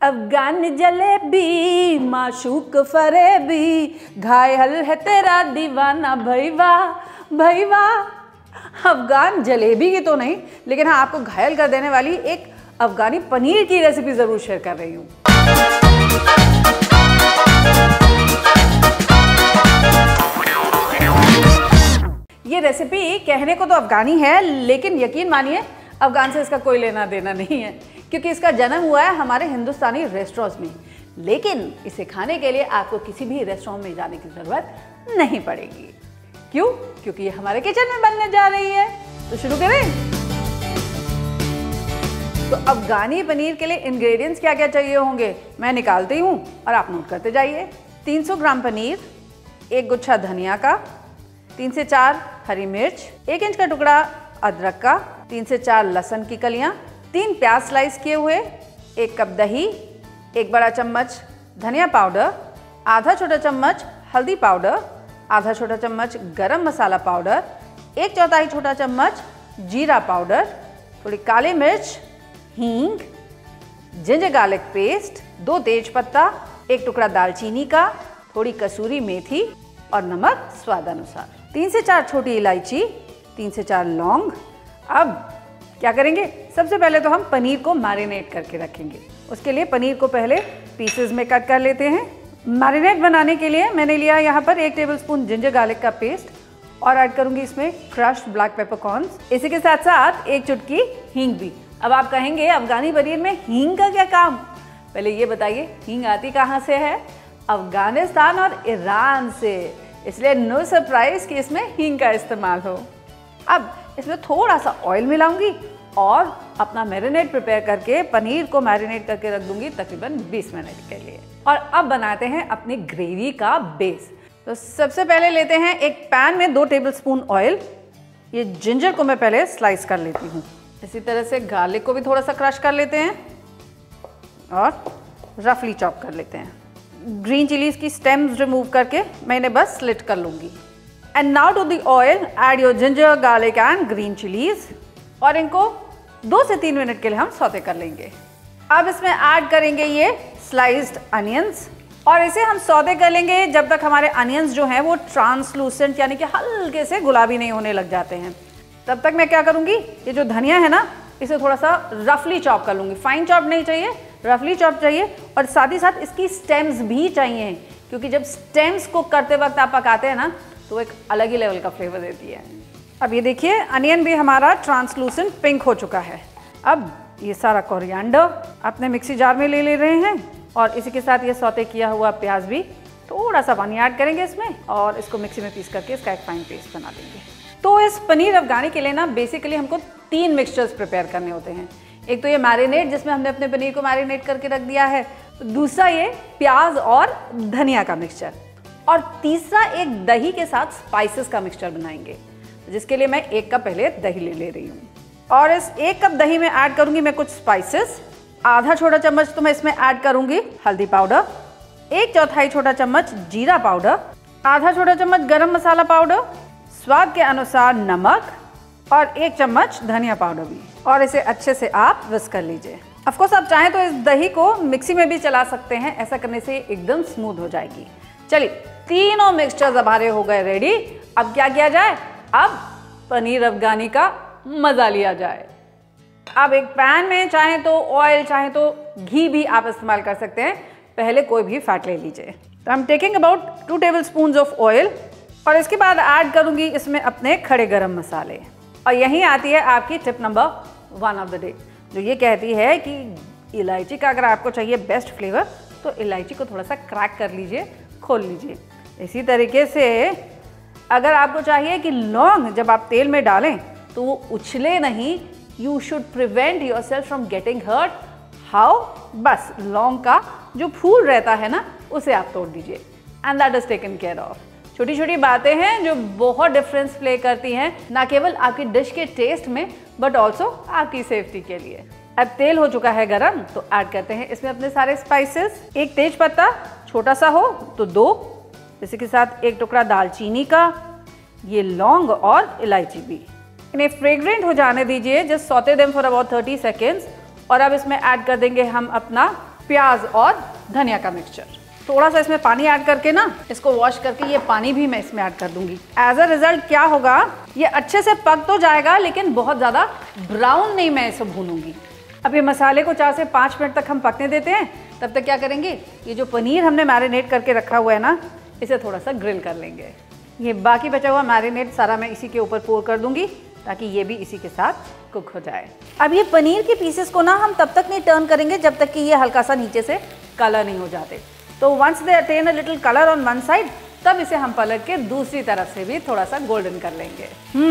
अफगान जलेबी माशूक फरेबी, घायल है तेरा दीवाना भैया भैया। अफगान जलेबी की तो नहीं, लेकिन हाँ आपको घायल कर देने वाली एक अफगानी पनीर की रेसिपी ज़रूर शेयर कर रही हूँ। ये रेसिपी कहने को तो अफगानी है, लेकिन यकीन मानिए अफगान से इसका कोई लेना देना नहीं है, क्योंकि इसका जन्म हुआ है हमारे हिंदुस्तानी रेस्टोरेंट्स में। लेकिन इसे खाने के लिए आपको किसी भी रेस्टोरेंट में जाने की ज़रूरत नहीं पड़ेगी। क्यों? क्योंकि ये हमारे किचन में बनने जा रही है। तो शुरू करें। तो अफगानी पनीर के लिए इंग्रेडिएंट्स क्या क्या चाहिए होंगे मैं निकालती हूँ और आप नोट करते जाइए। 300 ग्राम पनीर, 1 गुच्छा धनिया का, 3 से 4 हरी मिर्च, 1 इंच का टुकड़ा अदरक का, 3 से 4 लहसुन की कलियाँ, 3 प्याज स्लाइस किए हुए, 1 कप दही, 1 बड़ा चम्मच धनिया पाउडर, आधा छोटा चम्मच हल्दी पाउडर, आधा छोटा चम्मच गरम मसाला पाउडर, 1/4 छोटा चम्मच जीरा पाउडर, थोड़ी काली मिर्च, हींग, जिंजर गार्लिक पेस्ट, 2 तेज पत्ता, 1 टुकड़ा दालचीनी का, थोड़ी कसूरी मेथी और नमक स्वाद अनुसार, 3 से 4 छोटी इलायची, 3 से 4 लौंग। अब क्या करेंगे? सबसे पहले तो हम पनीर को मैरिनेट करके रखेंगे। उसके लिए पनीर को पहले पीसेस में कट कर लेते हैं। मैरिनेट बनाने के लिए मैंने लिया यहाँ पर 1 टेबलस्पून जिंजर गार्लिक का पेस्ट और ऐड करूँगी इसमें क्रश्ड ब्लैक पेपरकॉर्न्स। इसी के साथ साथ 1 चुटकी हींग भी। अब आप कहेंगे अफगानी पनीर में हींग का क्या काम? पहले ये बताइए हींग आती कहाँ से है? अफगानिस्तान और ईरान से, इसलिए नो सरप्राइज कि इसमें हींग का इस्तेमाल हो। अब इसमें थोड़ा सा ऑयल मिलाऊंगी और अपना मैरिनेट प्रिपेयर करके पनीर को मैरिनेट करके रख दूंगी तकरीबन 20 मिनट के लिए। और अब बनाते हैं अपनी ग्रेवी का बेस। तो सबसे पहले लेते हैं एक पैन में 2 टेबलस्पून ऑयल। ये जिंजर को मैं पहले स्लाइस कर लेती हूँ। इसी तरह से गार्लिक को भी थोड़ा सा क्रश कर लेते हैं और रफली चॉप कर लेते हैं। ग्रीन चिलीज की स्टेम्स रिमूव करके मैं इन्हें बस स्लिट कर लूँगी। And now to the oil add your ginger garlic and green chillies और इनको 2 से 3 मिनट के लिए हम सौते कर लेंगे। अब इसमें ऐड करेंगे ये स्लाइस्ड अनियंस और इसे हम सौते कर लेंगे जब तक हमारे अनियंस जो हैं वो ट्रांसलूसेंट यानी कि हल्के से गुलाबी नहीं होने लग जाते हैं। तब तक मैं क्या करूँगी, ये जो धनिया है ना इसे थोड़ा सा रफली चॉप कर लूँगी। फाइन चॉप नहीं चाहिए, रफली चॉप चाहिए। और साथ ही साथ इसकी स्टेम्स भी चाहिए, क्योंकि जब स्टेम्स को करते वक्त आप पकाते हैं ना तो एक अलग ही लेवल का फ्लेवर देती है। अब ये देखिए अनियन भी हमारा ट्रांसलूसेंट पिंक हो चुका है। अब ये सारा कोरिएंडर अपने मिक्सी जार में ले रहे हैं और इसी के साथ ये सौते किया हुआ प्याज भी, थोड़ा सा पानी ऐड करेंगे इसमें और इसको मिक्सी में पीस करके इसका एक फाइन पेस्ट बना देंगे। तो इस पनीर अफगानी के लिए ना बेसिकली हमको 3 मिक्सचर्स प्रिपेयर करने होते हैं। एक तो ये मैरिनेट जिसमें हमने अपने पनीर को मैरिनेट करके रख दिया है, दूसरा ये प्याज और धनिया का मिक्सचर, और तीसरा एक दही के साथ स्पाइसेस का मिक्सचर बनाएंगे, जिसके लिए मैं 1 कप पहले दही ले रही हूँ। और इस 1 कप दही में ऐड करूँगी मैं कुछ स्पाइसेस। आधा छोटा चम्मच तो मैं इसमें ऐड करूँगी हल्दी पाउडर, 1/4 छोटा चम्मच जीरा पाउडर, आधा छोटा चम्मच गरम मसाला पाउडर, स्वाद के अनुसार नमक और 1 चम्मच धनिया पाउडर भी। और इसे अच्छे से आप विस्क कर लीजिए। ऑफ कोर्स आप चाहें तो इस दही को मिक्सी में भी चला सकते हैं, ऐसा करने से एकदम स्मूथ हो जाएगी। चलिए तीनों मिक्सचर्स हमारे हो गए रेडी। अब क्या किया जाए? अब पनीर अफगानी का मजा लिया जाए। अब एक पैन में चाहे तो ऑयल चाहे तो घी भी आप इस्तेमाल कर सकते हैं। पहले कोई भी फैट ले लीजिए। तो I am taking about 2 tablespoon of oil और इसके बाद ऐड करूंगी इसमें अपने खड़े गरम मसाले। और यहीं आती है आपकी tip number 1 of the day, जो ये कहती है कि इलायची का अगर आपको चाहिए बेस्ट फ्लेवर तो इलायची को थोड़ा सा क्रैक कर लीजिए, खोल लीजिए। इसी तरीके से अगर आपको चाहिए कि लौंग जब आप तेल में डालें तो वो उछले नहीं, you should prevent yourself from getting hurt. How? बस लौंग का जो फूल रहता है ना उसे आप तोड़ दीजिए and that is taken care of. छोटी छोटी बातें हैं जो बहुत डिफरेंस प्ले करती हैं, ना केवल आपकी डिश के टेस्ट में बट ऑल्सो आपकी सेफ्टी के लिए। अब तेल हो चुका है गरम तो ऐड करते हैं इसमें अपने सारे स्पाइसेस। 1 तेज पत्ता, छोटा सा हो तो 2, इसी के साथ 1 टुकड़ा दालचीनी का, ये लौंग और इलायची भी। इन्हें फ्रेग्रेंट हो जाने दीजिए, just saute them for about 30 seconds. और अब इसमें ऐड कर देंगे हम अपना प्याज और धनिया का मिक्सचर। थोड़ा सा इसमें पानी ऐड करके ना इसको वॉश करके ये पानी भी मैं इसमें ऐड कर दूंगी। एज अ रिजल्ट क्या होगा, ये अच्छे से पक तो जाएगा लेकिन बहुत ज़्यादा ब्राउन नहीं मैं इसे भूनूंगी। अब ये मसाले को 4 से 5 मिनट तक हम पकने देते हैं। तब तक क्या करेंगे, ये जो पनीर हमने मैरिनेट करके रखा हुआ है ना, इसे थोड़ा सा ग्रिल कर लेंगे। ये बाकी बचा हुआ मैरिनेट सारा मैं इसी के ऊपर पोर कर दूंगी ताकि ये भी इसी के साथ कुक हो जाए। अब ये पनीर के पीसेस को ना हम तब तक नहीं टर्न करेंगे जब तक कि ये हल्का सा नीचे से कलर नहीं हो जाते। तो once they attain a little colour on one side, तब इसे हम पलट के दूसरी तरफ से भी थोड़ा सा गोल्डन कर लेंगे।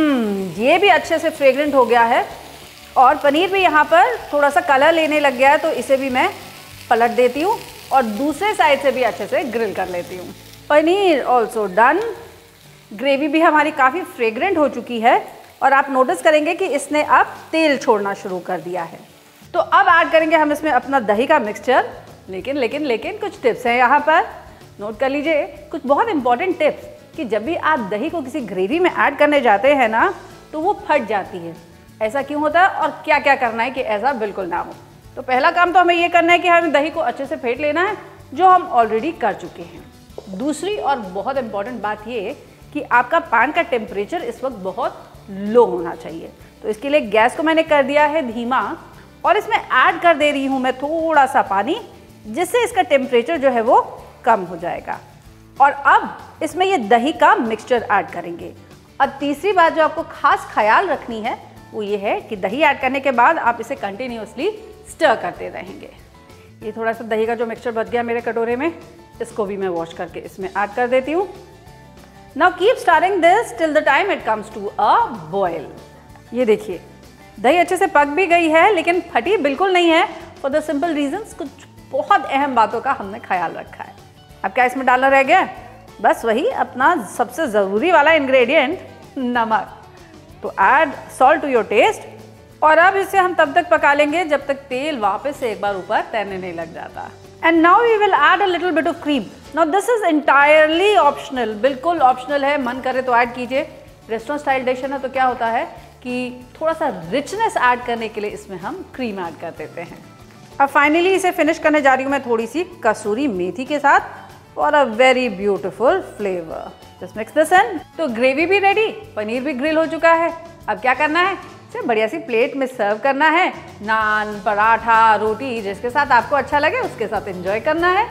ये भी अच्छे से फ्रेग्रेंट हो गया है और पनीर भी यहाँ पर थोड़ा सा कलर लेने लग गया है, तो इसे भी मैं पलट देती हूँ और दूसरे साइड से भी अच्छे से ग्रिल कर लेती हूँ। Paneer also done. ग्रेवी भी हमारी काफ़ी फ्रेग्रेंट हो चुकी है और आप नोटिस करेंगे कि इसने अब तेल छोड़ना शुरू कर दिया है। तो अब ऐड करेंगे हम इसमें अपना दही का मिक्सचर। लेकिन कुछ टिप्स हैं यहाँ पर, नोट कर लीजिए कुछ बहुत इंपॉर्टेंट टिप्स कि जब भी आप दही को किसी ग्रेवी में ऐड करने जाते हैं ना, तो वो फट जाती है। ऐसा क्यों होता है और क्या क्या करना है कि ऐसा बिल्कुल ना हो। तो पहला काम तो हमें ये करना है कि हमें दही को अच्छे से फेंट लेना है, जो हम ऑलरेडी कर चुके हैं। दूसरी और बहुत इंपॉर्टेंट बात ये कि आपका पैन का टेम्परेचर इस वक्त बहुत लो होना चाहिए। तो इसके लिए गैस को मैंने कर दिया है धीमा और इसमें ऐड कर दे रही हूँ मैं थोड़ा सा पानी, जिससे इसका टेम्परेचर जो है वो कम हो जाएगा। और अब इसमें ये दही का मिक्सचर ऐड करेंगे। और तीसरी बात जो आपको खास ख्याल रखनी है वो ये है कि दही ऐड करने के बाद आप इसे कंटिन्यूअसली स्टर करते रहेंगे। ये थोड़ा सा दही का जो मिक्सचर बच गया मेरे कटोरे में, इसको भी मैं वॉश करके इसमें ऐड कर देती हूँ। Now keep stirring this till the time it comes to a boil. ये देखिए दही अच्छे से पक भी गई है लेकिन फटी बिल्कुल नहीं है, फॉर द सिंपल रीजंस कुछ बहुत अहम बातों का हमने ख्याल रखा है। अब क्या इसमें डालना रह गया, बस वही अपना सबसे ज़रूरी वाला इंग्रेडिएंट नमक। तो add salt to your taste और अब इसे हम तब तक पका लेंगे जब तक तेल वापस से एक बार ऊपर तैरने नहीं लग जाता। And now we will add a little bit of cream. Now this is entirely optional, बिल्कुल ऑप्शनल है, मन करे तो ऐड कीजिए। रेस्टोरेंट स्टाइल डिश है ना, तो क्या होता है कि थोड़ा सा रिचनेस ऐड करने के लिए इसमें हम क्रीम ऐड कर देते हैं। अब फाइनली इसे फिनिश करने जा रही हूँ मैं थोड़ी सी कसूरी मेथी के साथ for a very beautiful flavour. Just mix this in. तो ग्रेवी भी रेडी, पनीर भी ग्रिल हो चुका है। अब क्या करना है, इसे बढ़िया सी प्लेट में सर्व करना है। नान, पराठा, रोटी, जिसके साथ आपको अच्छा लगे उसके साथ एंजॉय करना है।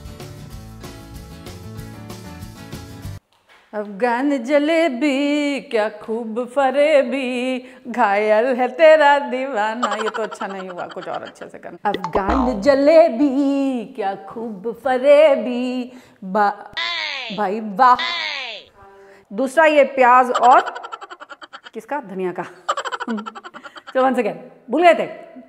अफगान जलेबी क्या खूब फरेबी, घायल है तेरा दीवाना। ये तो अच्छा नहीं हुआ, कुछ और अच्छे से करना। अफगान जलेबी क्या खूब फरेबी, भाई वाह। दूसरा ये प्याज और किसका, धनिया का। So once again, भूल गए थे,